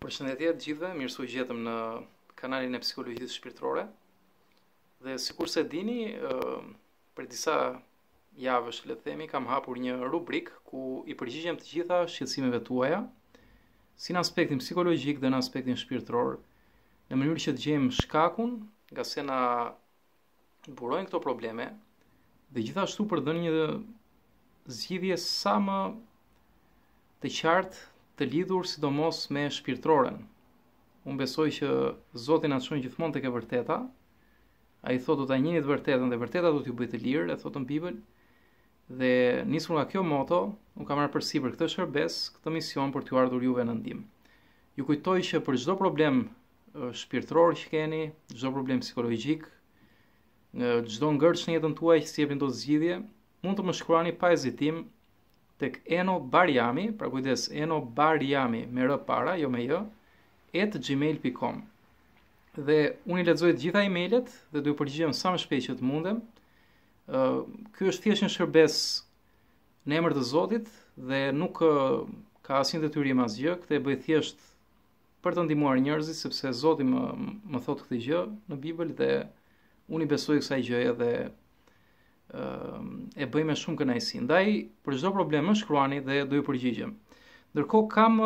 Përshëndetje të gjithëve, mirë se u gjetëm në kanalin e psikologjisë shpirtërore. Dhe sikur se dini, për disa javësh, le të themi, kam hapur një rubrik ku i përgjigjem të gjitha shqetësimeve tuaja, si në aspektin psikologjik dhe në aspektin shpirtëror, në mënyrë që të gjejmë shkakun nga se na burojnë këto probleme, dhe gjithashtu për dhënë një zgjidhje sa më të qartë, të lidhur sidomos me shpirtëroren. Unë besoj që Zoti na çon gjithmonë tek e vërteta. Ai thotë do ta njihni të vërtetën dhe vërteta do t'ju bëjë të lirë, e thotë në Bibël. Dhe nisur nga kjo moto, unë kam marrë përsipër këtë shërbes, këtë mision për t'ju ardhur juve në ndihmë. Ju kujtoj që për çdo problem shpirtëror që keni, çdo problem psikologjik, çdo ngërç në jetën tuaj që sjellin do zgjidhje, mund të më shkruani pa hezitim tek Eno Barjami, pra kujdes, Eno Barjami me r para, jo me j, @gmail.com. Dhe unë i lexoj të gjitha emailet dhe do ju përgjigjem sa më shpejt që të mundem. Ky është thjesht një shërbes në emër të Zotit dhe nuk ka asnjë detyrim asgjë, këtë e bëj thjesht për të ndihmuar njerëzit, sepse Zoti më thotë këtë gjë në Bibël dhe unë i besoj kësaj gjëje dhe e bëj me shumë kënaqësi. Ndaj për çdo problem më shkruani dhe do ju përgjigjem. Ndërkohë kam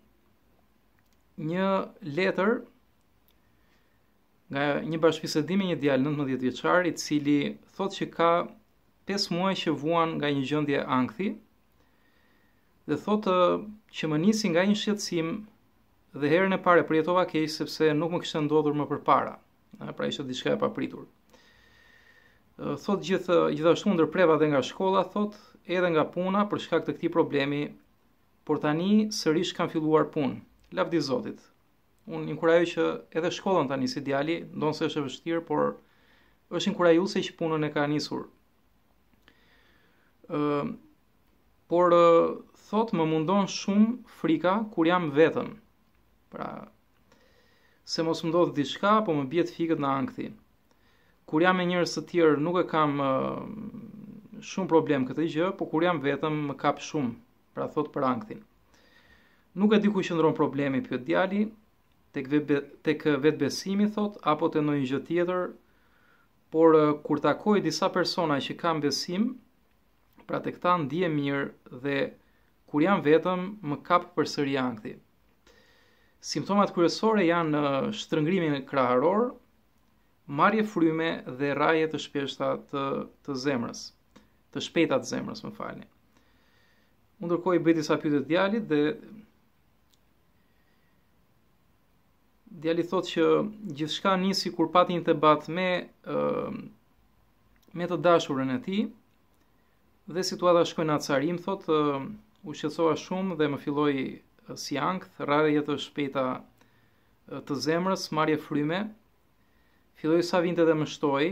një letër nga një bashkëbisedim me një djalë 19 vjeçar, i cili thotë që ka 5 muaj që vuan nga një gjendje ankthi dhe thotë që më nisi nga një shqetësim dhe herën e parë përjetova keq sepse nuk më kishte ndodhur më përpara. Pra ishte diçka e papritur. Thot gjithashtu ndërpreva dhe nga shkolla, thot edhe nga puna për shkak të këtij problemi, por tani sërish kam filluar punë. Lavdi Zotit. Unë inkurajoj që edhe shkollën ta nisi djali, ndonse është e vështirë, por është inkurajuese që punën e ka nisur. Por thot më mundon shumë frika kur jam vetëm. Pra se mos më ndodh diçka, po më bie të fikët në ankthi. Kur jam me njerëz të tjerë nuk e kam shumë problem këtë gjë, por kur jam vetëm më kap shumë, pra thot për ankthin. Nuk e di ku qëndron problemi, pyet djali, tek vetbesimi thot, apo te ndonjë gjë tjetër, por kur takoj disa persona që kanë besim, pra tek ta ndihem mirë dhe kur jam vetëm më kap përsëri ankthi. Simptomat kryesore janë shtrëngrimi kraharor, marrje fryme dhe rraje të shpeshta të zemrës, të shpejta të zemrës, më falni. Unë ndërkohë i bëj disa pyetje djalit dhe djali thotë që gjithçka nisi kur pati një debat me të dashurën e tij dhe situata shkoi në acarim, thotë u shqetësova shumë dhe më filloi si ankth, rraje të shpejta të zemrës, marrje fryme. Filloi sa vinte dhe më shtoi.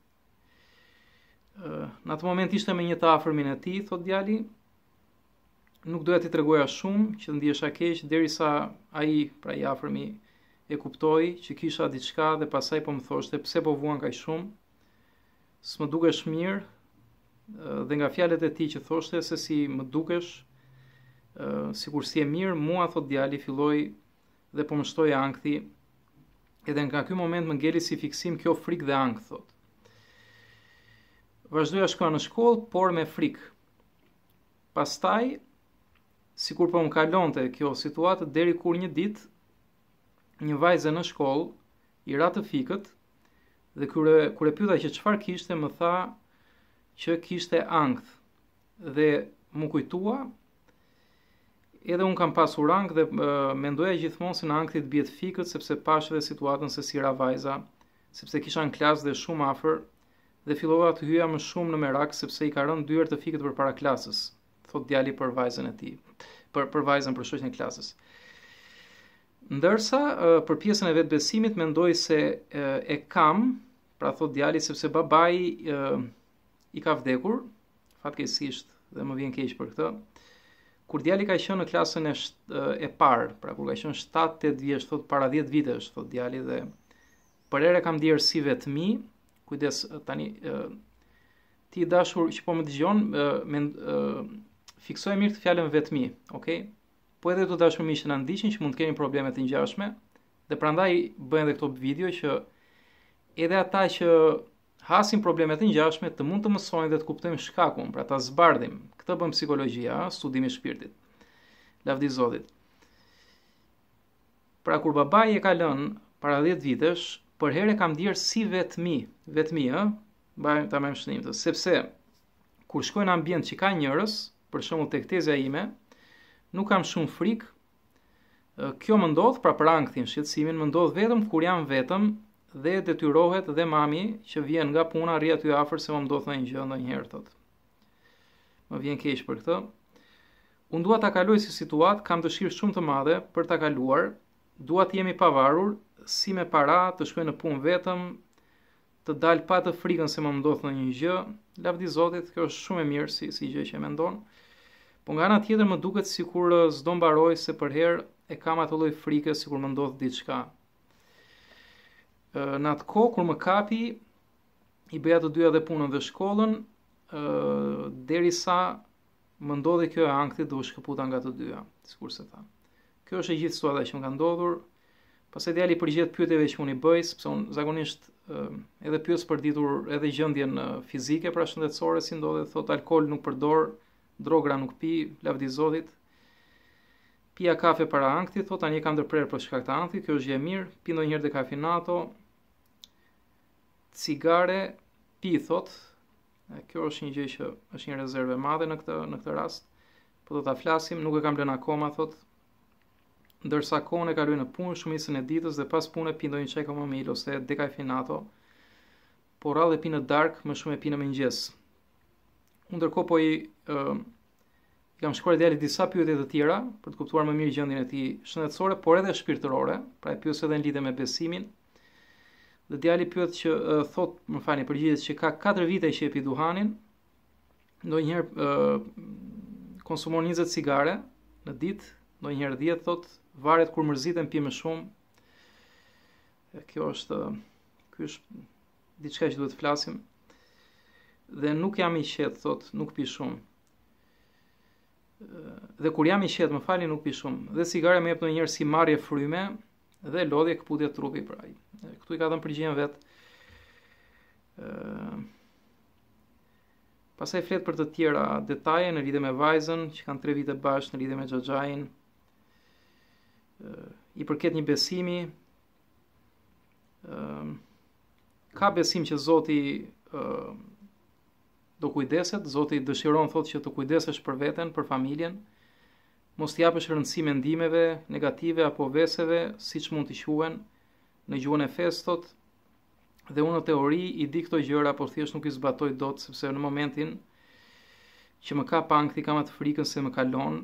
Në atë moment ishte me një të afërmin e tij, thot djali. Nuk doja t'i tregoja shumë që ndihesha keq derisa ai, pra i afërmi, e kuptoi që kisha diçka dhe pastaj po më thoshte pse po vuan kaq shumë. S'më dukesh mirë dhe nga fjalët e tij që thoshte se si më dukesh, sikur si e mirë, mua thot djali filloi dhe po më shtoi ankthi. Edhe nga ky moment më ngeli si fiksim kjo frikë dhe ankth, thot. Vazhdoja shkoja në shkollë, por me frikë. Pastaj, sikur po më kalonte kjo situatë deri kur një ditë një vajze në shkollë i ra të fikët dhe kur e pyeta që çfarë kishte, më tha që kishte ankth dhe më kujtua. Edhe unë kam pasur ankth dhe mendoja gjithmonë se në ankthi të bie të fikët sepse pash edhe situatën se si ra vajza, sepse kisha në klasë dhe shumë afër dhe fillova të hyja më shumë në merak sepse i ka rënë dyer të fikët përpara klasës, thot djali për vajzën e tij, për vajzën për shoqën e klasës. Ndërsa për pjesën e vetbesimit mendoj se e kam, pra thot djali, sepse babai i ka vdekur, fatkeqësisht dhe më vjen keq për këtë. Kur djali ka qenë në klasën e parë, pra kur ka qenë 7-8 vjeç, thot para 10 vitesh, thot djali, dhe për herë kam ndier si vetmi. Kujdes tani ti dashur që po më dëgjon, fiksoj mirë të fjalën vetmi, okay? po edhe të dashurmish që na ndiqin që mund të keni probleme të ngjashme, dhe prandaj bëjnë edhe këto video që edhe ata që hasin probleme të ngjashme të mund të mësojnë dhe të kuptojnë shkakun, pra ta zbardhim. Këtë bën psikologjia, studimi i shpirtit. Lavdi Zotit. Pra kur babai e ka lënë para 10 vitesh, për herë kam ndier si vetmi, ta më shënim të, sepse kur shkoj në ambient që ka njerëz, për shembull tek tezja ime, nuk kam shumë frikë. Kjo më ndodh pra për ankthin, shqetësimin më ndodh vetëm kur jam vetëm dhe detyrohet dhe mami që vjen nga puna rri aty afër se më ndodh ndonjë gjë ndonjëherë thotë. Më vjen keq për këtë. Unë dua ta kaloj si situatë, kam dëshirë shumë të madhe për ta kaluar. Dua të jemi pavarur, si me para, të shkoj në punë vetëm, të dal pa të frikën se më ndodh ndonjë gjë. Lavdi Zotit, kjo është shumë e mirë si gjë që e mendon. Po nga ana tjetër më duket sikur s'do mbaroj se për herë e kam atë lloj frike sikur më ndodh diçka. Në atë kohë kur më kapi, i bëja të dyja dhe punën dhe shkollën, derisa më ndodhi kjo e ankthit dhe u shkëputa nga të dyja, sikur se tha. Kjo është e gjithë situata që më ka ndodhur. Pastaj djali përgjigjet pyetjeve që unë i bëj, sepse unë zakonisht edhe pyes për ditur edhe gjendjen fizike, pra shëndetësore si ndodhet, thot alkool nuk përdor, drogra nuk pi, lavdi Zotit. Pija kafe para ankthit, thot tani kam ndërprer për shkak të ankthit, kjo është gjë e mirë, pi ndonjëherë dekafinato, cigare, pi thot. Kjo është një gjë që është një rezervë e madhe në këtë rast. Po do ta flasim, nuk e kam lënë akoma, thot. Ndërsa kohën e kaloj në punë shumicën e ditës dhe pas punës pi ndonjë çaj kamomil ose dekafinato, por rrallë pi në darkë, më shumë e pi në mëngjes. Unë ndërkohë po i kam shkruar djalit disa pyetje të tjera për të kuptuar më mirë gjendjen e tij shëndetësore, por edhe shpirtërore, pra e pyes edhe në lidhje me besimin. Dhe djali pyet që përgjigjet që ka 4 vite që e pi duhanin, ndonjëherë konsumon 20 cigare në ditë, ndonjëherë 10 thot, varet kur mërziten pi më shumë. Kjo është diçka që duhet të flasim. Dhe nuk jam i qetë, thot, nuk pi shumë. Dhe kur jam i qetë, më falni, nuk pi shumë. Dhe cigare më jep ndonjëherë si marrje fryme dhe lodhje këputje trupi pra. Këtu i ka dhënë përgjigjen vet. Pastaj flet për të tjera detaje në lidhje me vajzën, që kanë 3 vite bashkë, në lidhje me xhaxhain. I përket një besimi, ka besim që Zoti do kujdeset, Zoti dëshiron thotë që të kujdesesh për veten, për familjen, mos t'i japësh rëndësi mendimeve negative apo veseve, siç mund të quhen në gjuhën e festot, dhe unë në teori i di këto gjëra, por thjesht nuk i zbatoj dot, sepse në momentin që më ka ankthi kam atë frikën se më kalon,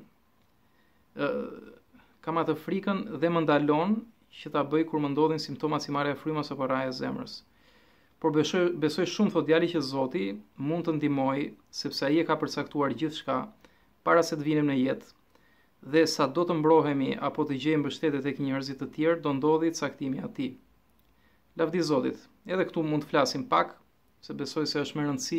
kam atë frikën dhe më ndalon që ta bëj kur më ndodhin simptomat si marrja e frymës apo rraja e zemrës. Por besoj shumë, thot djali, që Zoti mund të ndihmoj, sepse ai e ka përcaktuar gjithçka para se të vinim në jetë. Dhe sa do të mbrohemi apo të gjejmë mbështetje tek njerëzit të tjerë, do ndodhi caktimi i tij. Lavdi Zotit. Edhe këtu mund të flasim pak, se besoj se është me rëndësi.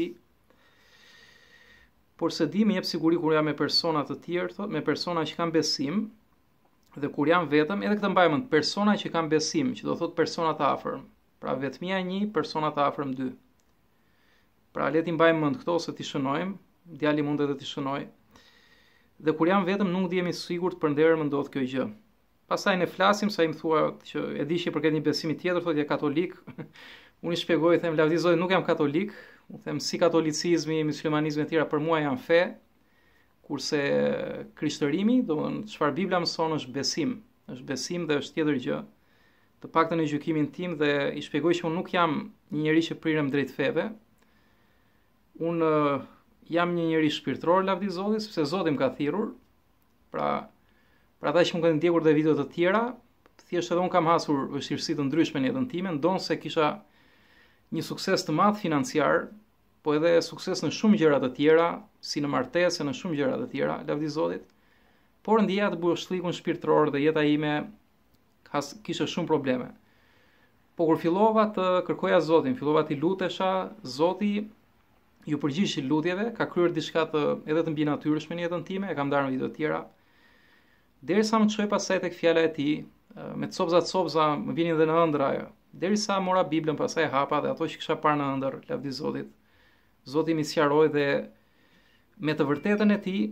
Por se di më jep siguri kur jam me persona të tjerë, thot, me persona që kanë besim, dhe kur jam vetëm, edhe këtë mbaj mend, persona që kanë besim, që do thot persona të afërm. Pra vetmia 1, persona të afërm 2. Pra le ti mbajmë mend këto ose ti shënojmë, djali mund edhe ti shënoj. Dhe kur jam vetëm nuk ndihemi sigurt për nderë më ndodh kjo gjë. Pastaj ne flasim, sa i më thua që e di që përket një besimi tjetër, thotë je katolik. Unë i shpjegoj, them lavdi Zotit, nuk jam katolik, u them si katolicizmi, myslimanizmi e tjera për mua janë fe, kurse krishtërimi, domethënë çfarë Bibla mëson është besim dhe është tjetër gjë. Të paktën në gjykimin tim, dhe i shpjegoj që unë nuk jam një njerëz që prirem drejt feve. Unë jam një njerëz shpirtëror, lavdi Zotit, sepse Zoti më ka thirrur. Pra ata që më kanë ndjekur dhe video të tjera, thjesht edhe unë kam hasur vështirësi të ndryshme në jetën time, ndonse kisha një sukses të madh financiar, po edhe sukses në shumë gjëra të tjera, si në martesë, në shumë gjëra të tjera, lavdi Zotit. Por ndjeja të bushlikun shpirtëror dhe jeta ime kishte shumë probleme. Po kur fillova të kërkoja Zotin, fillova të lutesha, Zoti ju përgjigj lutjeve, ka kryer diçka edhe të mbinatyrshme në jetën time, e kam ndarë në video të tjera. derisa më çoi pasaj tek fjala e tij, me copza më vinin dhe në ëndër ajo. Derisa mora Biblën, pasaj hapa dhe ato që kisha parë në ëndër, lavdi Zotit, Zoti më sqaroi dhe me të vërtetën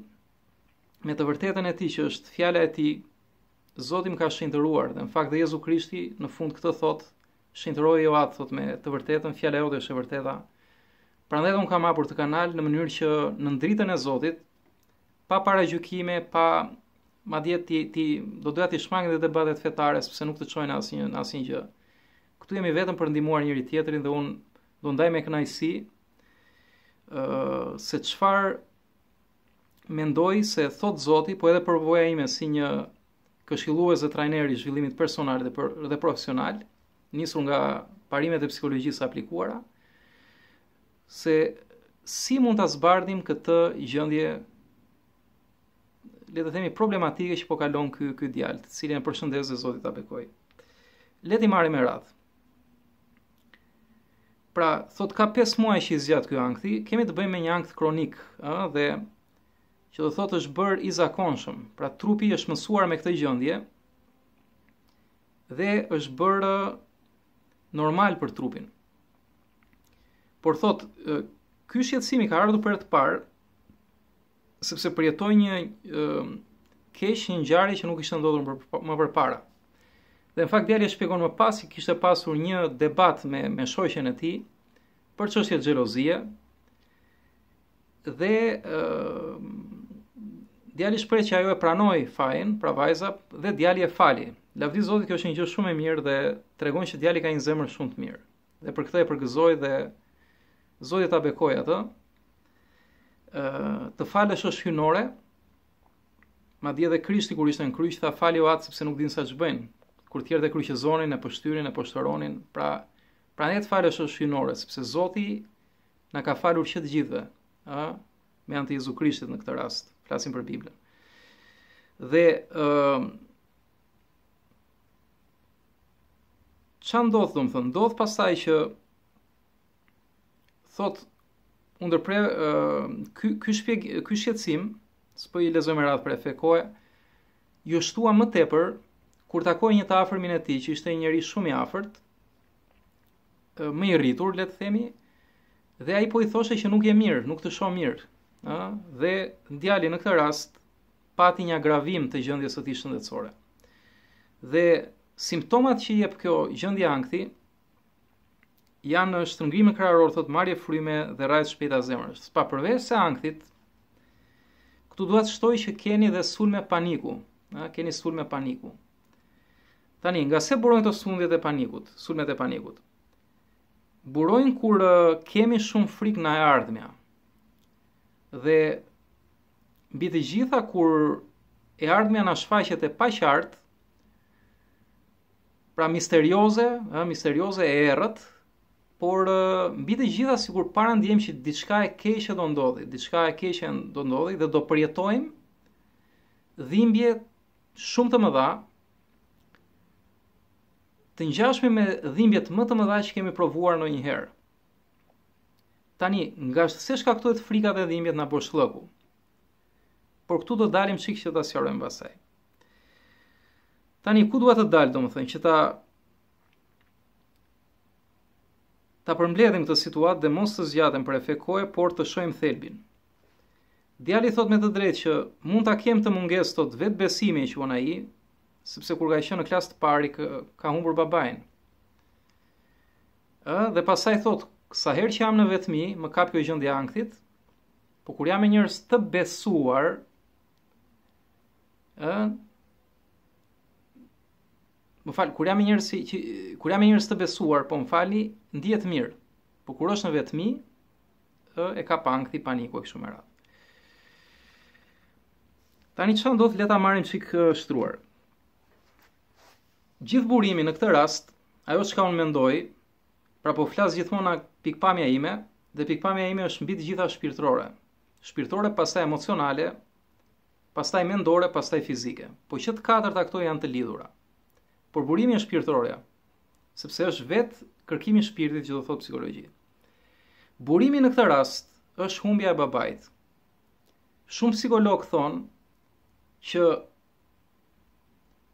e tij që është fjala e tij, Zoti më ka shenjtëruar dhe në fakt dhe Jezu Krishti në fund këtë thot, shenjtëroi jo atë, thot me të vërtetën, fjala jote është e vërteta. Prandaj unë kam hapur të kanal në mënyrë që në dritën e Zotit, pa paragjykime, pa madje do doja të shmangin dhe debatet fetare, sepse nuk të çojnë në asnjë gjë. Këtu jemi vetëm për ndihmuar njëri tjetrin dhe unë do ndaj me kënaqësi se çfarë mendoj se thot Zoti, po edhe përvoja ime si një këshillues dhe trajner i zhvillimit personal dhe profesional, nisur nga parimet e psikologjisë aplikuara, se si mund ta zbardhim këtë gjendje, le të themi problematike që po kalon ky djalë, të cilin e përshëndes dhe Zoti ta bekoj. Le t'i marrim me radhë. Pra, thot ka 5 muaj që i zgjat ky ankthi, kemi të bëjmë me një ankth kronik, dhe që do thotë është bërë i zakonshëm. Pra trupi është mësuar me këtë gjendje dhe është bërë normal për trupin. Por thot, ky shqetësim i ka ardhur për të parë, sepse përjetoi një keq, një ngjarje që nuk ishte ndodhur më përpara. Dhe në fakt djalë e shpjegon më pas se kishte pasur një debat me shoqen e tij për çështje xhelozie dhe djali shpreh që ajo e pranoi fajin, pra vajza, dhe djali e fali. Lavdi Zotit, kjo është një gjë shumë e mirë dhe tregon që djali ka një zemër shumë të mirë. Dhe për këtë e përgëzoi dhe Zoti ta bekoj atë. Të falësh është hynore. Madje edhe Krishti kur ishte në kryq tha fali o atë sepse nuk din sa ç'bëjnë. Kur tjerët e kryqëzonin, e pështyrin, e poshtëronin, pra ne të falësh është hynore, sepse Zoti na ka falur që të gjithëve, me anë të Jezu Krishtit në këtë rast, flasim për Biblën. Dhe ç'a ndodh, domethënë, ndodh pastaj që thot ky shqetësim, s'po i lexoj me radhë për efekt kohe, ju shtua më tepër kur takoi një të afërmin e tij, që ishte një njerëz shumë i afërt, më i rritur, le të themi, dhe ai po i thoshte që nuk je mirë, nuk të shoh mirë, dhe djali në këtë rast pati një agravim të gjendjes së tij shëndetësore. Dhe simptomat që jep kjo gjendje ankthi janë shtrëngime krahëror, thot marrje fryme dhe rrajtje shpejta zemrës. Pa përveç se ankthit, këtu dua të shtoj që keni dhe sulme paniku, keni sulme paniku. Tani, nga se burojnë të sulmet e panikut? Burojnë kur kemi shumë frikë nga e ardhmja. Dhe mbi të gjitha kur e ardhmja na shfaqet e paqartë, pra misterioze e errët, por mbi të gjitha sikur para ndjejmë që diçka e keqe do ndodhi dhe do përjetojmë dhimbje shumë të mëdha, të ngjashme me dhimbjet më të mëdha që kemi provuar ndonjëherë. Tani, nga se shkaktohet frika dhe dhimbjet na bosh llëku. Por këtu do dalim çik që ta sqarojmë pastaj. Tani, ku dua të dal, domethënë, që ta përmbledhim këtë situatë dhe mos të zgjatem për efekt kohe, por të shohim thelbin. Djali thot me të drejtë që mund ta kem të mungesë tot vetë besimi që on ai, sepse kur ka qenë në klasë të parë ka humbur babain. Dhe pastaj thot, sa herë që jam në vetmi, më kap kjo gjendje ankthit, po kur jam me njerëz të besuar, kur jam me njerëz të besuar, po më fali, ndihet mirë. Po kur është në vetmi, e ka ankthi, paniku e kështu me radhë. Tani çfarë ndodh, le ta marrim çik shtruar. Gjithë burimi në këtë rast, ajo çka unë mendoj, pra po flas gjithmonë nga pikpamja ime, dhe pikpamja ime është mbi të gjitha shpirtërore. Shpirtërore, pastaj emocionale, pastaj mendore, pastaj fizike. Po që të katërta këto janë të lidhura. Por burimi është shpirtërorja, sepse është vetë kërkimi i shpirtit që do thotë psikologji. Burimi në këtë rast është humbja e babait. Shumë psikolog thonë që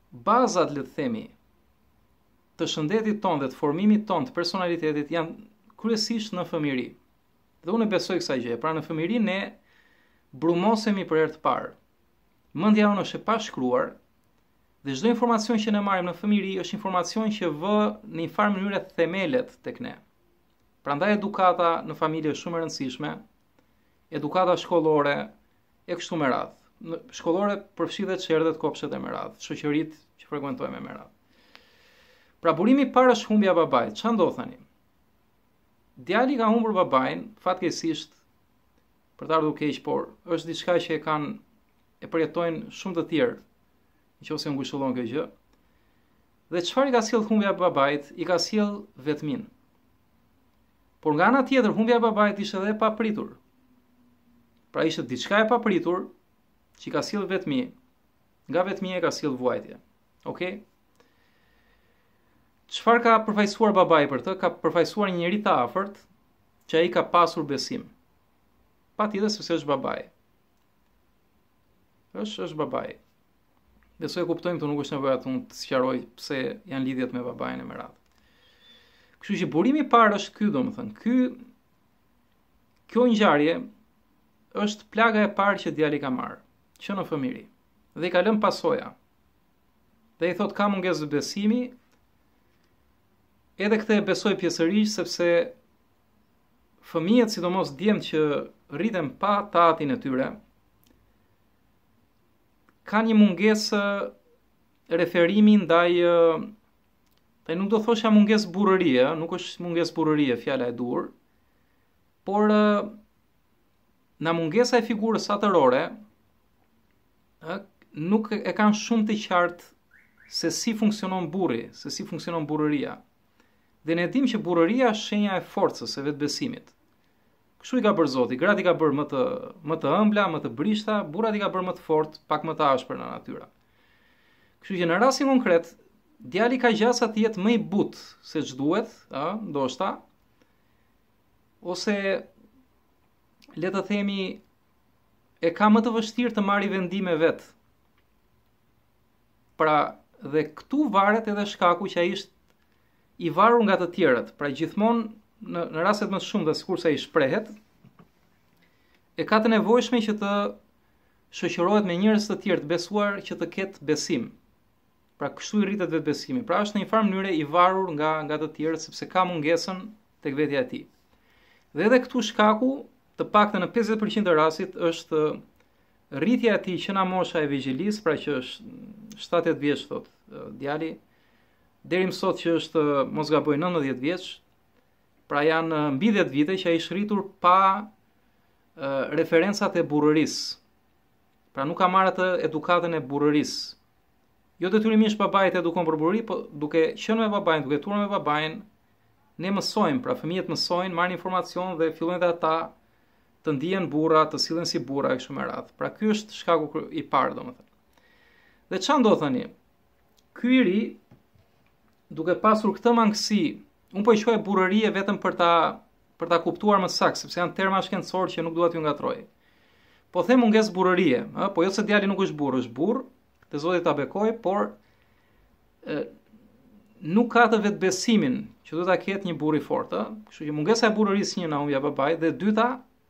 bazat, le të themi, të shëndetit tonë dhe të formimit tonë të personalitetit janë kryesisht në fëmijëri. Dhe unë besoj kësaj gjë. Pra në fëmijëri ne brumosemi për herë të parë. Mendja jonë është e pashkruar dhe çdo informacion që ne marrim në fëmijëri është informacion që vë në një farë mënyrë themelet tek ne. Prandaj edukata në familje është shumë e rëndësishme, edukata shkollore e kështu me radhë. Në shkollore përfshihet çerdhet, kopshtet e me radhë, shoqëritë që frekuentojmë me radhë. Pra burimi i parë është humbja e babait. Çfarë ndodh tani? Djali ka humbur babain, fatkeqësisht, për të ardhur keq, por është diçka që e përjetojnë shumë të tjerë, nëse u ngushëllon kjo gjë. Dhe çfarë i ka sjell humbja e babait? I ka sjell vetmin. Por nga ana tjetër, humbja e babait ishte edhe e papritur. Pra ishte diçka e papritur që i ka sjell vetmi. Nga vetmia e ka sjell vuajtje. Okej? Çfarë ka përfaqësuar babai për të? Ka përfaqësuar një njerëz të afërt që ai ka pasur besim. Patjetër sepse është babai. Është babai. Besoj kuptojmë, të nuk është nevoja të unë të sqaroj pse janë lidhjet me babain e me radhë. Kështu që burimi i parë është ky, domethënë, kjo ngjarje është plaga e parë që djali ka marrë, që në fëmijëri. Dhe i ka lënë pasoja. Dhe i thot ka mungesë besimi. Edhe këtë e besoj pjesërisht sepse fëmijët, sidomos djemtë që rriten pa tatin e tyre, kanë një mungesë referimi ndaj, nuk do thosha mungesë burrërie, nuk është mungesë burrërie fjala e dur, por nga mungesa e figurës atërore, nuk e kanë shumë të qartë se si funksionon burri, se si funksionon burrëria. Dhe ne dim që burrëria është shenja e forcës, e vetbesimit. Kështu i ka bërë Zoti, gratë i ka bërë më të ëmbla, më të brishta, burrat i ka bërë më të fortë, pak më të ashpër në natyrë. Kështu që në rastin konkret, djali ka gjasa të jetë më i butë se ç'duhet, ndoshta, ose le të themi e ka më të vështirë të marrë vendime vet. Pra, dhe këtu varet edhe shkaku që ai është i varur nga të tjerët. Pra gjithmonë në rastet më të shumta, sikurse ai shprehet, e ka të nevojshme që të shoqërohet me njerëz të tjerë të besuar që të ketë besim. Pra kështu i rritet vetbesimi. Pra është në një farë mënyrë i varur nga të tjerët sepse ka mungesën tek vetja e tij. Dhe edhe këtu shkaku, të paktën në 50% të rastit, është rritja e tij që na mosha e vigjilis, pra që është 7-8 vjeç thot djali, deri më sot që është mos gaboj 19 vjeç, pra janë mbi 10 vite që ai është rritur pa referencat e burrërisë. Pra nuk ka marrë atë edukatën e burrërisë. Jo detyrimisht babai të edukon për burrëri, po duke qenë me babain, duke turë me babain, ne mësojmë, pra fëmijët mësojnë, marrin informacion dhe fillojnë dhe ata të ndihen burra, të sillen si burra e kështu me radhë. Pra ky është shkaku i parë, domethënë. Dhe çfarë ndodh tani? Ky i ri, duke pasur këtë mangësi, unë po i quaj burrërie vetëm për ta kuptuar më saktë, sepse janë terma shkencorë që nuk dua t'ju ngatroj. Po them mungesë burrërie, po jo se djali nuk është burr, te Zoti ta bekoj, por nuk ka të vetbesimin që duhet ta ketë një burr i fortë, kështu që mungesa e burrërisë një nga humbja e babait, dhe dyta,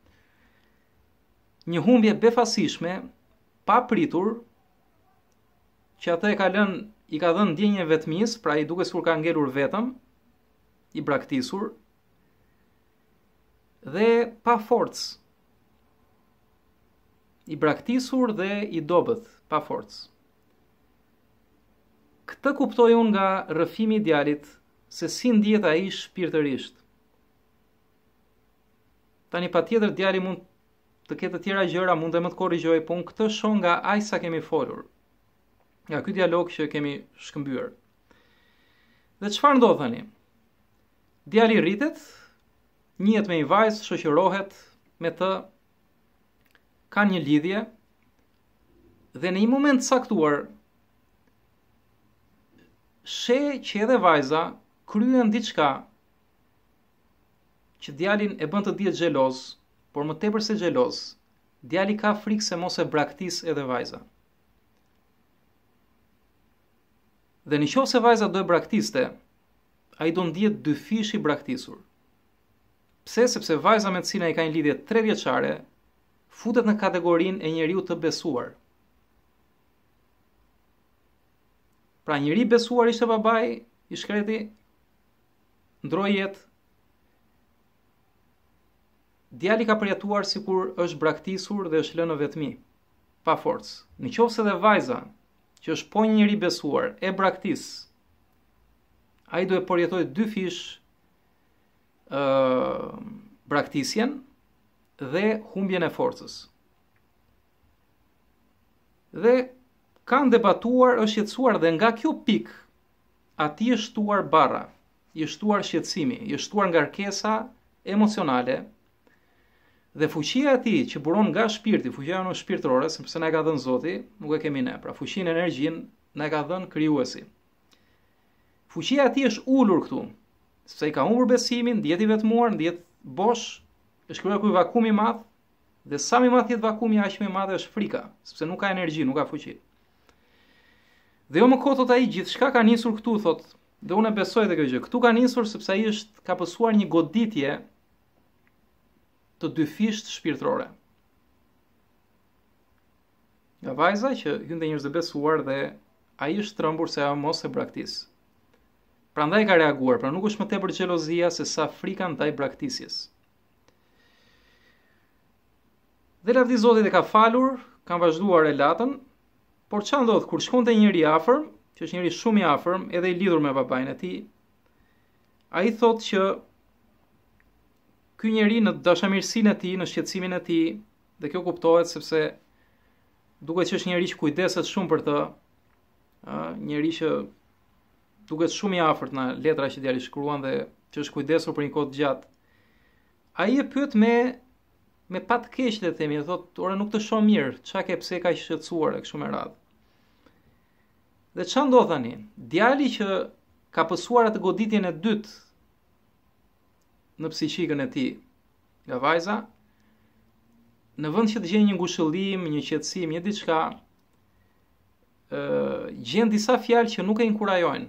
një humbje befasishme, pa pritur, që atë i ka dhënë ndjenjën e vetmisë, pra i duke sikur ka ngelur vetëm, i braktisur, dhe pa forcë. I braktisur dhe i dobët, pa forcë. Këtë kuptoj unë nga rrëfimi i djalit, se si ndihet ai shpirtërisht. Tani patjetër djali mund të ketë të tjera gjëra, mund të më të korrigjojë, po unë këtë shoh nga aq sa kemi folur. Nga ky dialog që kemi shkëmbyer. Dhe çfarë ndodh tani? Djali rritet, njihet me një vajzë, shoqërohet me të, kanë një lidhje, dhe në një moment caktuar, sheh që edhe vajza kryen diçka që djalin e bën të dihet xheloz, por më tepër se xheloz, djali ka frikë se mos e braktis edhe vajza. Dhe në qoftë se vajza do e braktiste, ai do ndihet dy fish i braktisur. Pse? Sepse vajza me të cilën ai ka një lidhje 3 vjeçare futet në kategorinë e njeriu të besuar. Pra njeri besuar ishte babai i shkreti, ndroi jetë. Djali ka përjetuar sikur është braktisur dhe është lënë në vetmi, pa forcë. Në qoftë se dhe vajza, që është po një njeri besuar, e braktis, ai do e përjetoj dy fish braktisjen dhe humbjen e forcës. Dhe kanë debatuar, është shqetësuar dhe nga kjo pikë, ati është shtuar barra, i është shtuar shqetësimi, i është shtuar ngarkesa emocionale, dhe fuqia e tij që buron nga shpirti, fuqia jonë shpirtërore, sepse na e ka dhënë Zoti, nuk e kemi ne, pra fuqinë, energjinë na e ka dhënë krijuesi. Fuqia e tij është ulur këtu, sepse i ka humbur besimin, ndihet i vetmuar, ndihet bosh, është krijuar ky vakum i madh, dhe sa më i madh jetë vakumi, aq më e madhe është frika, sepse nuk ka energji, nuk ka fuqi. Dhe jo më kohë thot ai, gjithçka ka nisur këtu, thot, dhe unë besoj te kjo gjë. Këtu ka nisur sepse ai ka pësuar një goditje të dy fisht shpirtërore. Nga vajza që hyn te njerëz të besuar dhe ai është trembur se ajo mos e braktis. Prandaj ka reaguar, pra nuk është më tepër xhelozia se sa frika ndaj braktisjes. Dhe lavdi Zotit e ka falur, kanë vazhduar relatën, por ç'a ndodh kur shkonte njëri afërm, që është njëri shumë i afërm, edhe i lidhur me babain e tij, ai thotë që ky njeri në dashamirësinë e tij, në shqetësimin e tij, dhe kjo kuptohet sepse duket që është njeri që kujdeset shumë për të, njeri që duket shumë i afërt në letra që djali shkruan dhe që është kujdesur për një kohë të gjatë. Ai e pyet me pat keq, le të themi, thotë, "Ora nuk të shoh mirë, çka ke, pse ka shqetësuar e kështu me radhë." Dhe ç'a ndodh tani? Djali që ka pësuar atë goditjen e dytë në psiqikën e tij nga vajza, në vend që të gjejë një ngushëllim, një qetësim, një diçka, gjen disa fjalë që nuk e inkurajojnë.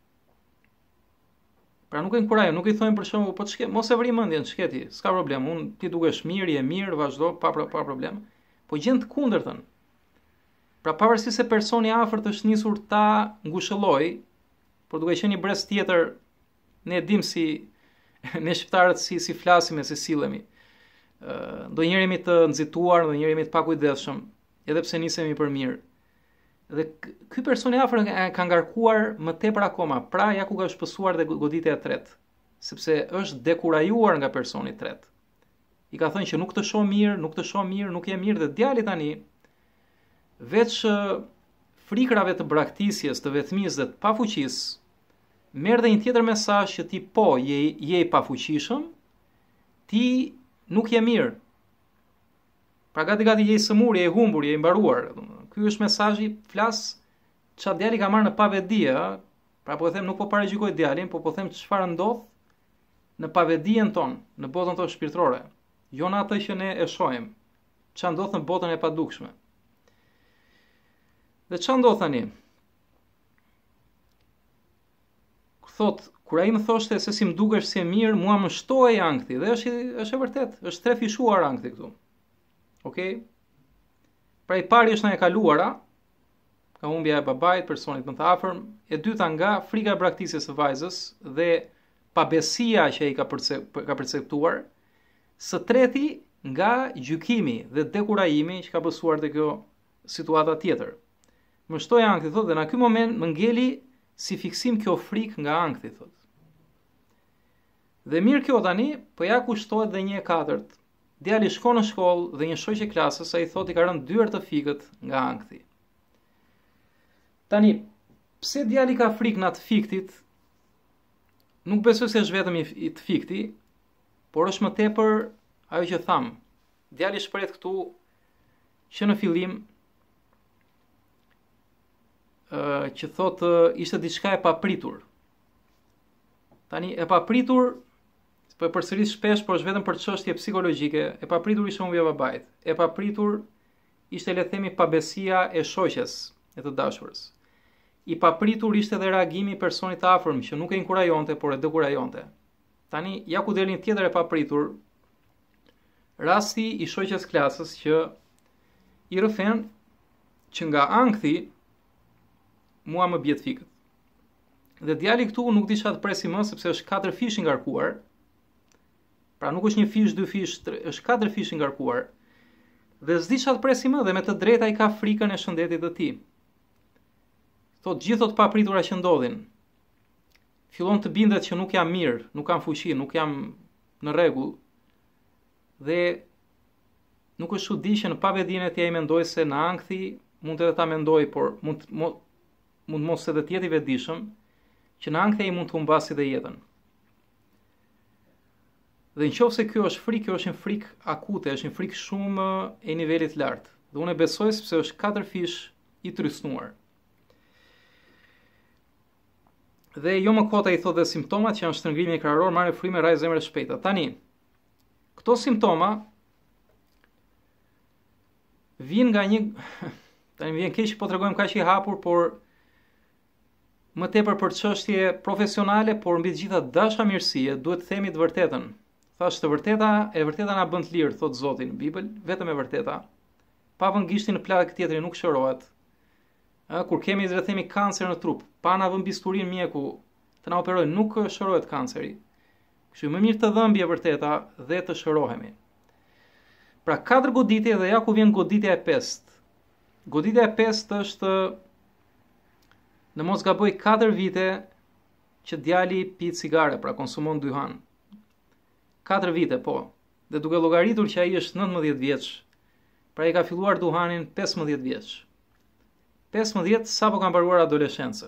Pra nuk e inkurajojnë, nuk i thonë për shembull, po ç'ke, mos e vri mendjen, ç'keti, s'ka problem, ti dukesh mirë, je mirë, vazhdo, pa problem. Po gjen të kundërtën. Pra pavarësisht se personi i afërt është nisur ta ngushëlloj, por duke qenë një brez tjetër, ne e dim si ne shqiptarët si flasim e si sillemi. Ndonjëherë jemi të nxituar, ndonjëherë jemi të pakujdesshëm, edhe pse nisemi për mirë. Dhe ky person i afërt ka ngarkuar më tepër akoma, pra ja ku ka shpësuar dhe goditja e tretë, sepse është dekurajuar nga personi i tretë. I ka thënë që nuk të shoh mirë, nuk të shoh mirë, nuk je mirë, dhe djali tani veç frikrave të braktisjes, të vetmisë dhe të pafuqisë, merr dhe një tjetër mesazh që ti po je i pafuqishëm, ti nuk je mirë. Pra gati je i sëmur, je i humbur, je i mbaruar. Ky është mesazhi, flas çfarë djali ka marrë në pavedi, pra po e them, nuk po paragjykoj djalin, po them çfarë ndodh në pavedijen tonë, në botën tonë shpirtërore. Jo në atë që ne e shohim, çfarë ndodh në botën e padukshme. Dhe çfarë ndodh tani? Thot, kur ai më thoshte se si më dukesh si e mirë, mua më shtohej ankthi, dhe është e vërtet, është tre fishuar ankthi këtu. Okej? Pra i pari është nga e kaluara, ka humbja e babait, personit më të afërm, e dyta nga frika e braktisjes së vajzës dhe pabesia që ai ka perceptuar, së treti nga gjykimi dhe dekurajimi që ka pësuar te kjo situata tjetër. Më shtoi ankthi, thot, dhe në ky moment më ngeli si fiksim kjo frikë nga ankthi, thot. Dhe mirë kjo tani, po ja kushtohet dhe 1/4. Djali shkon në shkollë dhe një shoqe klasës ai thot i ka rënë 2 herë të fikët nga ankthi. Tani, pse djali ka frikë nga të fiktit? Nuk besoj se është vetëm i të fikti, por është më tepër ajo që tham. Djali shpreh këtu që në fillim që thot ishte diçka e papritur. Tani e papritur, po e përsëris shpesh, por është vetëm për çështje psikologjike. E papritur ishte humbja e babait. E papritur ishte, le të themi, pabesia e shoqes, e të dashurës. i papritur ishte edhe reagimi i personit të afërm që nuk e inkurajonte, por e dekurajonte. Tani, ja ku del një tjetër e papritur, rasti i shoqes klasës që i rëfen që nga ankthi mua më bjet fikët. Dhe djali këtu nuk di çfarë të presi më sepse është 4 fish i ngarkuar. Pra nuk është 1 fish, 2 fish, është 4 fish i ngarkuar. Dhe s'di çfarë të presi më dhe me të drejtë ai ka frikën e shëndetit të tij. Thot gjithë ato papritura që ndodhin. Fillon të bindet që nuk jam mirë, nuk kam fuqi, nuk jam në rregull. Dhe nuk është çudi që në pavedinë e tij ai mendoj se në ankthi mund edhe ta mendoj, por mund mos edhe të jetë i vetëdijshëm që në ankthi ai mund të humbasë dhe jetën. Dhe nëse kjo është një frikë akute, është një frikë shumë e nivelit lartë. Dhe unë e besoj sepse është 4 fish i trysnuar. Dhe jo më kota i thot dhe simptomat që janë shtrëngrimi krahëror, marrë frymë, raj zemre shpejta. Tani, këto simptoma vijnë nga një tani vjen keq po tregojmë kaq i hapur, por më tepër për çështje profesionale, por mbi të gjitha dashamirësie, duhet të themi të vërtetën. Thash të vërteta na bën të lirë, thot Zoti në Bibël, vetëm e vërteta. Pa vënë gishtin në plagë tjetri nuk shërohet. Kur kemi le të themi kancer në trup, pa na vënë bisturinë mjeku të na operojë, nuk shërohet kanceri. Kështu më mirë të dhëmbi e vërteta dhe të shërohemi. Pra 4 goditje dhe ja ku vjen goditja e 5. Goditja e 5 është në mos gaboj 4 vite që djali pi cigare, pra konsumon dyhan. 4 vite, po. Dhe duke llogaritur që ai është 19 vjeç, pra ai ka filluar duhanin 15 vjeç. 15 sapo ka mbaruar adoleshencën.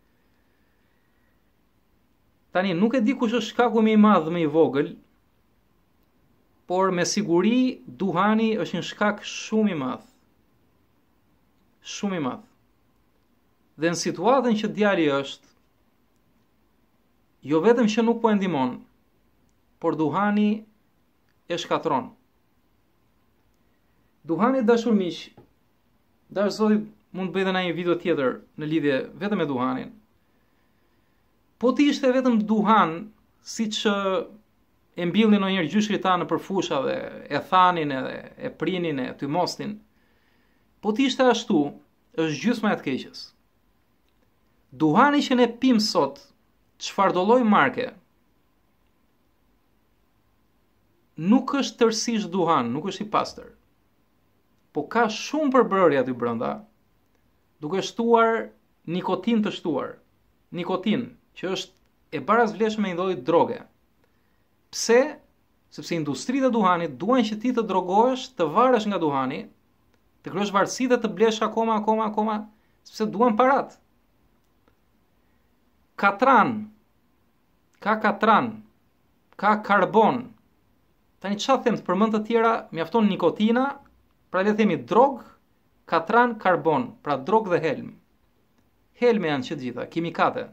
Tani nuk e di kush është shkaku më i madh dhe më i vogël, por me siguri duhani është një shkak shumë i madh. Shumë i madh. Dhe në situatën që djali është, jo vetëm që nuk po e ndihmon, por duhani e shkatron. Duhani, dashur miq, dash Zoti mund të bëj edhe një video tjetër në lidhje vetëm me duhanin. Po ti ishte vetëm duhan, siç e mbillin ndonjëherë gjyshrit tanë për fusha dhe e thanin edhe e prinin e tymostin. Po ti ishte ashtu, është gjysma e të keqes. Duhani që ne pim sot, çfarë do lloj marke, nuk është tërësisht duhan, nuk është i pastër. Po ka shumë përbërje aty brenda, duke shtuar nikotin të shtuar. Nikotin, që është e barazvleshme me një lloj droge. Pse? Sepse industritë e duhanit duan që ti të drogohesh, të varesh nga duhani, të kryesh varësi dhe të blesh akoma, sepse duan parat. Katran, ka karbon. Tani çfarë them, të përmend të tjera, mjafton nikotina, pra le të themi drog, katran, karbon, pra drog dhe helm. Helme janë që gjitha, kimikate.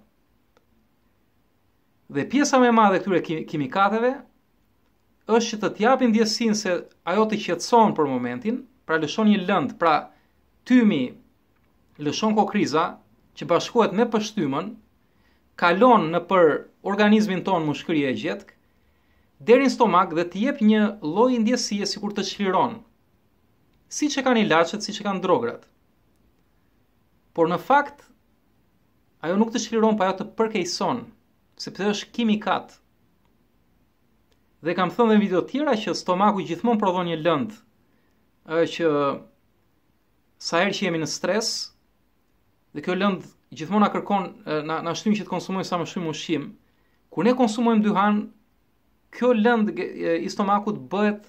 Dhe pjesa më e madhe këtyre kimikateve është që të t'japin ndjesinë se ajo të qetëson për momentin, pra lëshon një lënd, pra tymi lëshon kokriza që bashkohet me pështymën, kalon në për organizmin ton mushkëri e gjetk, deri në stomak dhe të jep një lloj ndjesie sikur të çliron. Siç e kanë ilaçet, siç e kanë drograt. Por në fakt ajo nuk të çliron, pa ajo të përkeqëson, sepse është kimikat. Dhe kam thënë në video tjera që stomaku gjithmonë prodhon një lënd që sa herë që jemi në stres, dhe kjo lënd gjithmonë na kërkon, na shtyn që të konsumojmë sa më shumë ushqim. Kur ne konsumojmë dyhan, kjo lënd i stomakut bëhet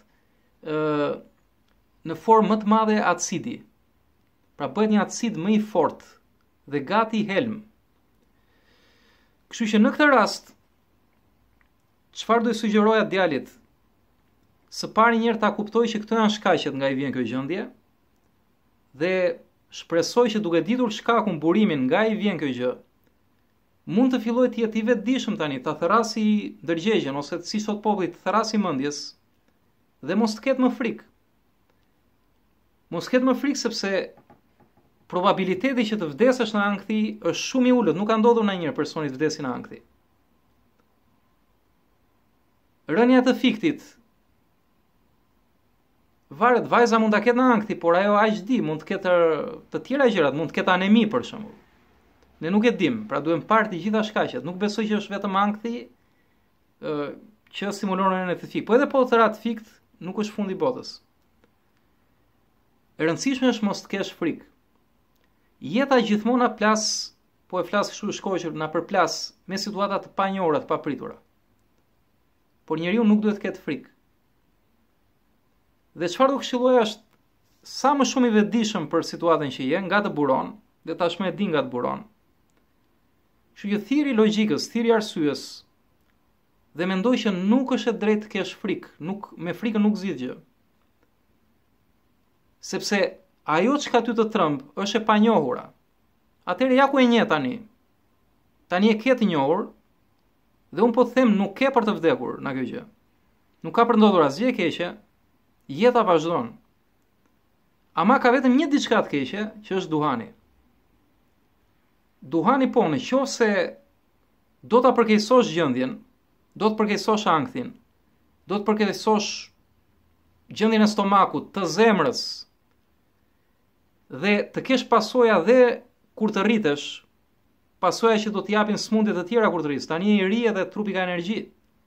në formë më të madhe acidi. Pra bëhet një acid më i fortë dhe gati i helm. Kështu që në këtë rast, çfarë do i sugjeroja djalit? Së pari njëherë ta kuptoj që këto janë shkaqet nga i vjen kjo gjendje, dhe shpresoj që duke ditur shkakun, burimin nga i vjen kjo gjë, mund të filloj të jetë i vetëdijshëm tani, ta therrasi ndërgjegjen ose si thot populli, të therrasi mendjes dhe mos të ketë më frikë. Mos ketë më frikë sepse probabiliteti që të vdesësh në ankthi është shumë i ulët, nuk ka ndodhur ndonjëherë personi të vdesë në ankthi. Rënja të fiktit, varet, vajza mund ta ketë në ankthi, por ajo aq di, mund të ketë të tjera gjërat, mund të ketë anemi për shembull. Ne nuk e dim, pra duhem parë të gjitha shkaqet. Nuk besoj që është vetëm ankthi që stimulon rënien e të fikt. Po edhe po të ratë fikt, nuk është fundi i botës. E rëndësishme është mos të kesh frikë. Jeta gjithmonë na plas, po e flas kështu shkoqur, na përplas me situata të panjohura, të papritura. Por njeriu nuk duhet të ketë frikë. Dhe çfarë do këshilloja është sa më shumë i vetëdijshëm për situatën që je, nga të buron, dhe tashmë e di nga të buron. Kështu që thiri logjikës, thiri arsyes, dhe mendoj që nuk është e drejtë të kesh frikë, me frikën nuk zgjidh gjë. Sepse ajo çka ty të tremb është e panjohura. Atëherë ja ku e nje tani. Tani e ke të njohur, dhe un po të them nuk ke për të vdekur në kjo gjë. Nuk ka për ndodhur asgjë e keqe, jeta vazhdon. Ama ka vetëm një diçka të keqe, që është duhani. Duhani po, në qoftë se do ta përkeqësosh gjendjen, do të përkeqësosh ankthin, do të përkeqësosh gjendjen e stomakut, të zemrës, dhe të kesh pasoja dhe kur të rritesh, pasoja që do të japin smundje të tjera kur të rrish. Tani je i ri dhe trupi ka energji.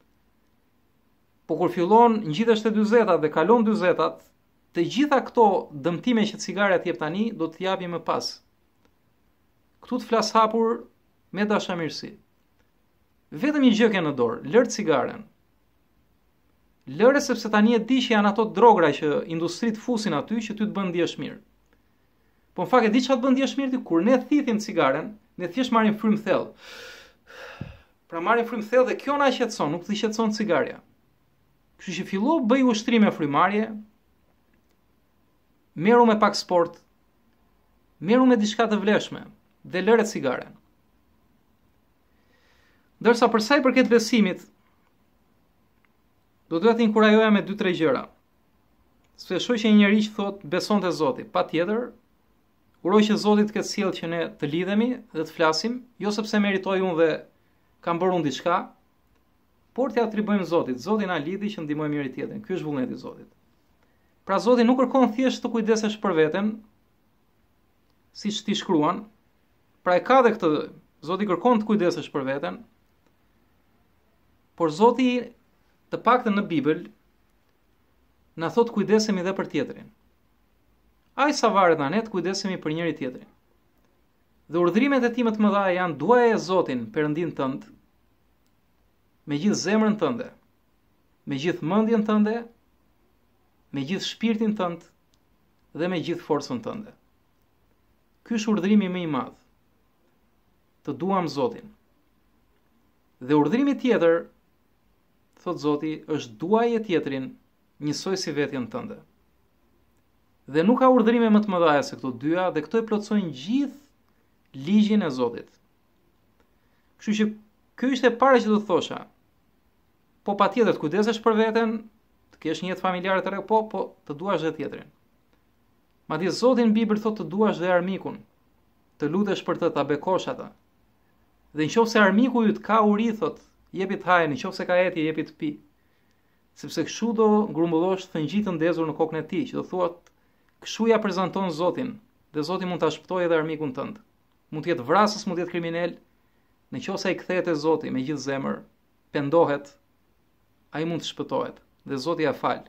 Po kur fillon ngjitesh te 40-tat dhe kalon 40-tat, të gjitha këto dëmtime që cigara të jep tani do të japin më pas. Këtu të flas hapur me dashamirësi. Vetëm një gjë ke në dorë, lër cigaren. Lëre sepse tani e di që janë ato drogra që industrit fusin aty që ty të bën ndjesh mirë. Po në fakt e di çfarë të bën ndjesh mirë ti kur ne thithim cigaren, ne thjesht marrim frymë thellë. Pra marrim frymë thellë dhe kjo na qetëson, nuk të qetëson cigaria. Kështu që fillo bëj ushtrime frymarrje, merru me pak sport, merru me diçka të vlefshme dhe lëre cigaren. Ndërsa për sa i përket besimit, do të inkurajoja me 2-3 gjëra. Se shoh që një njerëz që thot beson te Zoti, patjetër, uroj që Zoti të ketë sjellë që ne të lidhemi dhe të flasim, jo sepse meritoj unë dhe kam bërë unë diçka, por t'ia atribuojmë Zotit. Zoti na lidhi që ndihmojmë njëri tjetrin. Ky është vullneti i Zotit. Pra Zoti nuk kërkon thjesht të kujdesesh për veten, siç ti shkruan. Pra e ka dhe këtë, Zoti kërkon të kujdesesh për veten, por Zoti të paktën në Bibël na thot kujdesemi edhe për tjetrin. Ai sa varet nga ne të kujdesemi për njëri tjetrin. Dhe urdhrimet e tij më të mëdha janë duaje Zotin, Perëndin tënd, me gjithë zemrën tënde, me gjithë mendjen tënde, me gjithë shpirtin tënd dhe me gjithë forcën tënde. Ky është urdhrimi më i madh. Të duam Zotin. Dhe urdhrimi tjetër, thot Zoti, është duaje tjetrin njësoj si vetjen tënde. Dhe nuk ka urdhrime më të mëdha se këto dyja, dhe këto e plotësojnë gjithë ligjin e Zotit. Kështu që ky ishte e para që do të thosha. Po patjetër të kujdesesh për veten, të kesh një jetë familjare të rregull, po të duash edhe tjetrin. Madje Zoti në Bibël thotë të duash dhe armikun, të lutesh për të, ta bekosh ata. Dhe nëse armiku yt ka uri, thot, jepi të hajë, nëse ka etje, jepi të pi. Sepse kështu do grumbullosh thëngjit të ndezur në kokën e tij, që do thuat, kështu ja prezanton Zotin, dhe Zoti mund ta shpëtojë edhe armikun tënd. Mund të jetë vrasës, mund të jetë kriminal, nëse ai kthehet te Zoti me gjithë zemër, pendohet, ai mund të shpëtohet dhe Zoti ia fal.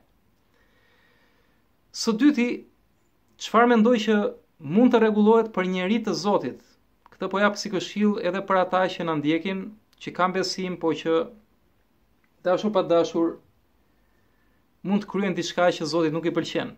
Së dyti, çfarë mendoj që mund të rregullohet për njeri të Zotit? Këtë po jap si këshill edhe për ata që na ndjekin, që kanë besim, po që dashur pa dashur mund të kryen diçka që Zotit nuk i pëlqen.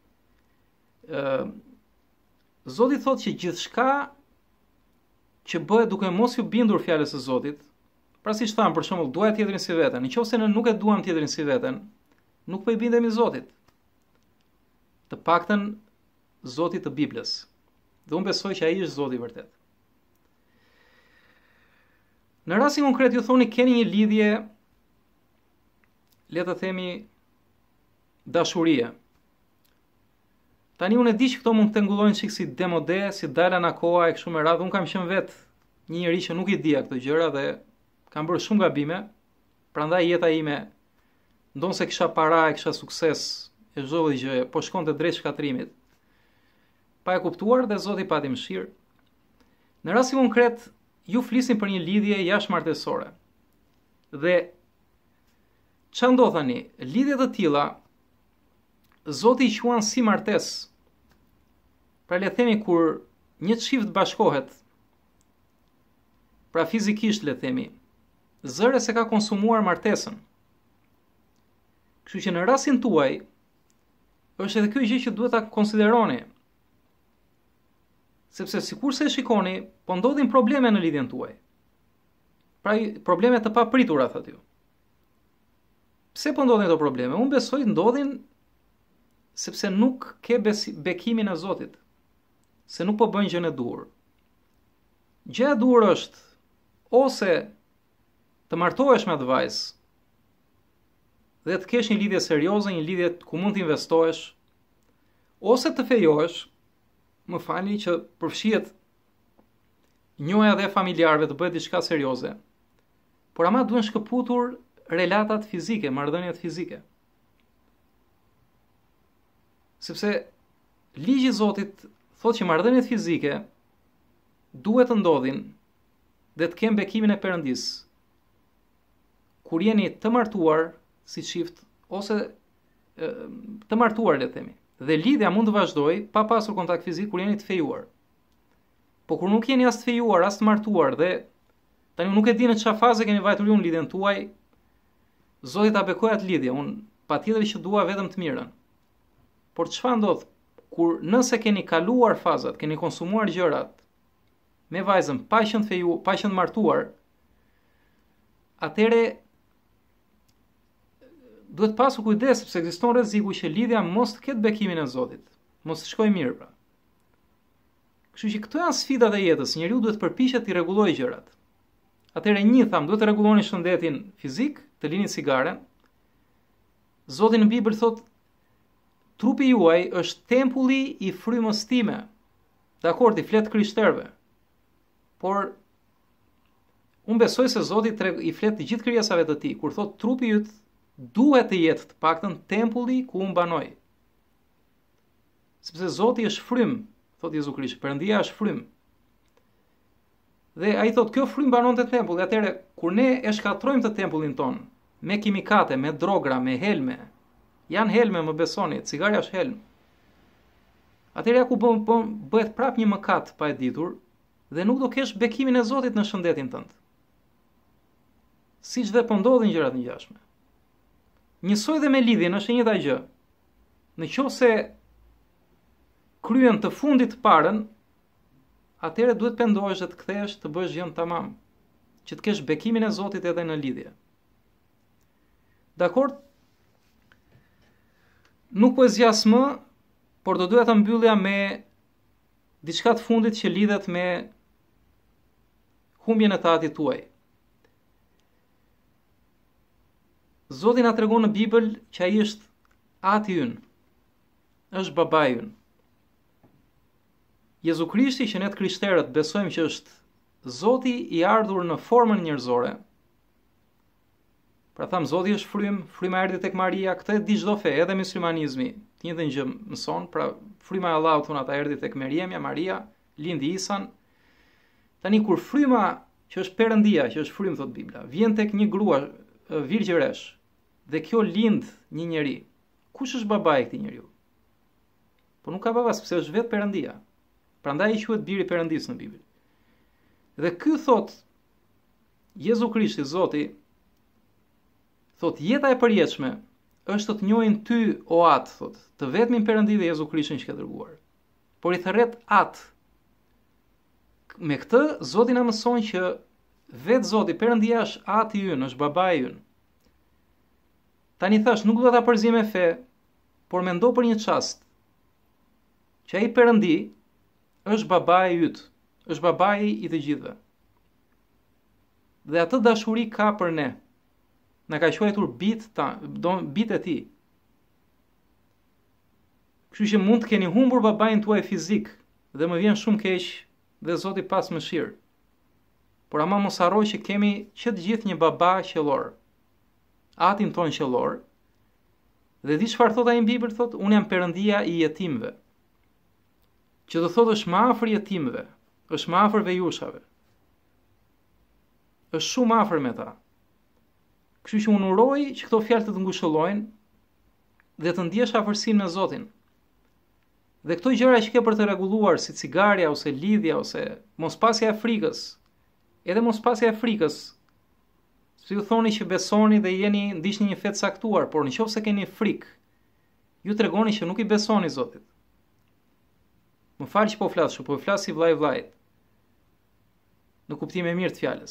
Zoti thotë që gjithçka që bëhet duke mos ju bindur fjalës së Zotit, pra siç tham, për shembull, duaj tjetrin si veten. Nëse ne nuk e duam tjetrin si veten, nuk po i bindemi Zotit. Të paktën Zotit të Biblës. Dhe unë besoj që ai është Zoti i vërtet. Në rastin konkret ju thoni keni një lidhje, le të themi dashurie. Tani unë e di që këto mund të ngullojnë çik si demode, si dala na koha e kështu me radhë. Unë kam qenë vetë një njerëz që nuk i dija këto gjëra dhe kam bërë shumë gabime. Prandaj jeta ime ndonse kisha para, e kisha sukses, e çdo gjë, po shkonte drejt shkatrimit. Pa e kuptuar dhe Zoti pati mëshirë. Në rastin konkret, ju flisin për një lidhje jashtëmartësore. Dhe ç'a ndodh tani? Lidhje të tilla Zoti i quan si martesë. Pra le të themi kur një çift bashkohet, pra fizikisht le të themi, zëre se ka konsumuar martesën. Kështu që në rastin tuaj është edhe kjo gjë që duhet ta konsideroni. Sepse sikurse e shikoni, po ndodhin probleme në lidhjen tuaj. Pra probleme të papritura thotë ju. Pse po ndodhin këto probleme? Unë besoj ndodhin sepse nuk ke bekimin e Zotit, se nuk po bën gjën e duhur. Gjëja e duhur është ose të martohesh me atë vajzë dhe të kesh një lidhje serioze, një lidhje ku mund të investohesh, ose të fejohesh, më falni që përfshihet njohja dhe familjarëve të bëhet diçka serioze. Por ama duhen shkëputur relatat fizike, marrëdhëniet fizike. Sepse ligji i Zotit thotë që marrëdhëniet fizike duhet të ndodhin dhe të kenë bekimin e Perëndis. Kur jeni të martuar si çift ose të martuar le të themi, dhe lidhja mund të vazhdojë pa pasur kontakt fizik kur jeni të fejuar. Po kur nuk jeni as të fejuar, as të martuar dhe tani nuk e di në çfarë faze keni vajtur ju në lidhjen tuaj, Zoti ta bekoj atë lidhje, unë patjetër që dua vetëm të mirën. Por çfarë ndodh kur nëse keni kaluar fazat, keni konsumuar gjërat me vajzën pa qenë feju, pa qenë martuar, atëre duhet pasur kujdes sepse ekziston rreziku që lidhja mos të ketë bekimin e Zotit, mos të shkojë mirë pra. Kështu që këto janë sfidat e jetës, njeriu duhet përpiqet të rregullojë gjërat. Atëre duhet të rregulloni shëndetin fizik, të lini cigaren. Zoti në Bibël thotë trupi juaj është tempulli i frymës time. Dakor, i flet krishterëve. Por unë besoj se Zoti i flet të gjithë krijesave të tij kur thotë trupi yt duhet të jetë të paktën tempulli ku unë banoj. Sepse Zoti është frym, thotë Jezu Krishti, Perëndia është frym. Dhe ai thotë kjo frym banon te tempulli, atëherë kur ne e shkatrojmë të tempullin ton me kimikate, me drogra, me helme, janë helme, më besoni, cigaria është helm. Atëherë ku bëhet prap një mëkat pa e ditur dhe nuk do kesh bekimin e Zotit në shëndetin tënd. Siç dhe po ndodhin gjërat e ngjashme. Njësoj dhe me lidhjen është e njëjta gjë. Në qoftë se kryen të fundit të parën, atëherë duhet pendohesh dhe të kthehesh të bësh gjën tamam, që të kesh bekimin e Zotit edhe në lidhje. Dakor? Nuk po e zgjas më, por do doja ta mbyllja me diçka të fundit që lidhet me humbjen e të atit tuaj. Zoti na tregon në Bibël që ai është ati ynë, është babai ynë. Jezu Krishti që ne të krishterët besojmë që është Zoti i ardhur në formën njerëzore. Pra tham Zoti është frym, fryma erdhi tek Maria, këtë e di çdo fe, edhe muslimanizmi, të njëjtën gjë mëson, pra fryma e Allahut thonë ata erdhi tek Meriemja, Maria, lindi Isan. Tani kur fryma që është Perëndia, që është frym thot Bibla, vjen tek një grua virgjëresh dhe kjo lind një njeri. Kush është babai i këtij njeriu? Po nuk ka baba sepse është vetë Perëndia. Prandaj i quhet biri i Perëndisë në Bibël. Dhe ky thot Jezu Krishti, Zoti, thot jeta e përjetshme është të njohin ty o At, thot, të vetmin Perëndi dhe Jezu Krishtin që ka dërguar. Por i thërret At. Me këtë Zoti na mëson që vetë Zoti Perëndia është Ati ynë, është babai ynë. Tani thash, nuk do ta përzi me fe, por mendo për një çast që ai Perëndi është babai yt, është babai i të gjithëve. Dhe atë dashuri ka për ne. Na ka quajtur bitë e tij. Kështu që mund të keni humbur babain tuaj fizik dhe më vjen shumë keq dhe Zoti pas mëshirë. Por ama mos harroj që kemi që të gjithë një baba qellor. Atin ton qellor. Dhe di çfarë thot ai në Bibël, thot, unë jam Perëndia i jetimëve. Që do thotë është më afër jetimëve, është më afër vejushave. Është shumë afër me ta. Kështu që unë uroj që këto fjalë të ngushëllojnë dhe të ndjesh afërsinë me Zotin. Dhe këto gjëra që ke për të rregulluar, si cigaria ose lidhja ose mospasja e frikës, edhe mospasja e frikës, si ju thoni që besoni dhe ndiqni një fe të saktuar, por nëse keni frikë, ju tregoni që nuk i besoni Zotit. Më fal që po flas, po flas si vllai. Në kuptim e mirë të fjalës.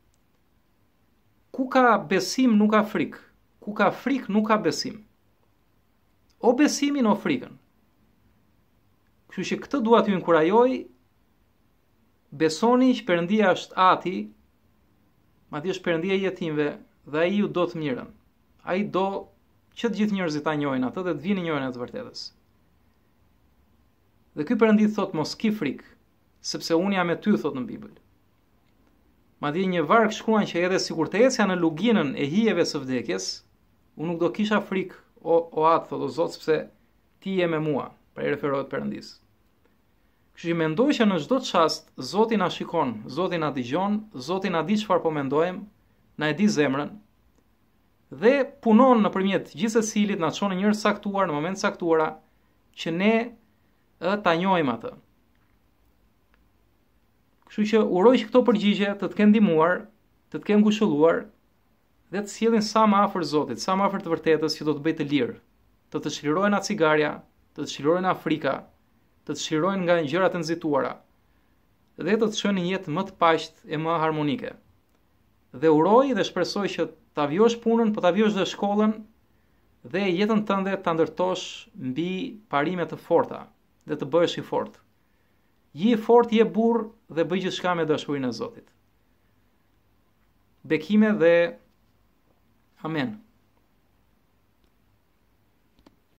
Ku ka besim nuk ka frikë. Ku ka frikë nuk ka besim. O besimin o frikën. Kështu që këtë dua t'ju inkurajoj, besoni që Perëndia është Ati, madje është Perëndia e jetimëve dhe ai ju do të mirën. Ai do që të gjithë njerëzit ta njohin atë dhe të vinë njohin atë vërtetës. Dhe ky Perëndi thot mos ki frikë, sepse unë jam me ty, thot në Bibël. Madje një varg shkruan që edhe sikur të ecja në luginën e hijeve së vdekjes, unë nuk do kisha frikë, o atë, thot o Zot, sepse ti je me mua, pra i referohet Perëndis. Kështu që mendoj që në çdo çast Zoti na shikon, Zoti na dëgjon, Zoti na di çfarë po mendojmë, na e di zemrën dhe punon nëpërmjet gjithë secilit, na çon në një saktuar në moment saktuara që ne ta njohim atë. Kështu që uroj që këto përgjigje të kenë ndihmuar, të kenë ngushëlluar dhe të sjellin sa më afër Zotit, sa më afër të vërtetës që do të bëjë të lirë, të çlirojnë nga cigaria, të çlirojnë nga frika, të çlirojnë nga gjërat e nxituara dhe të çojnë një jetë më të paqet e më harmonike. Dhe uroj dhe shpresoj që ta vjosh punën, po ta vjosh dhe shkollën dhe jetën tënde ta ndërtosh mbi parime të forta dhe të bëhesh i fortë. Je fort, je burr dhe bëj gjithçka me dashurinë e Zotit. Bekime dhe amen.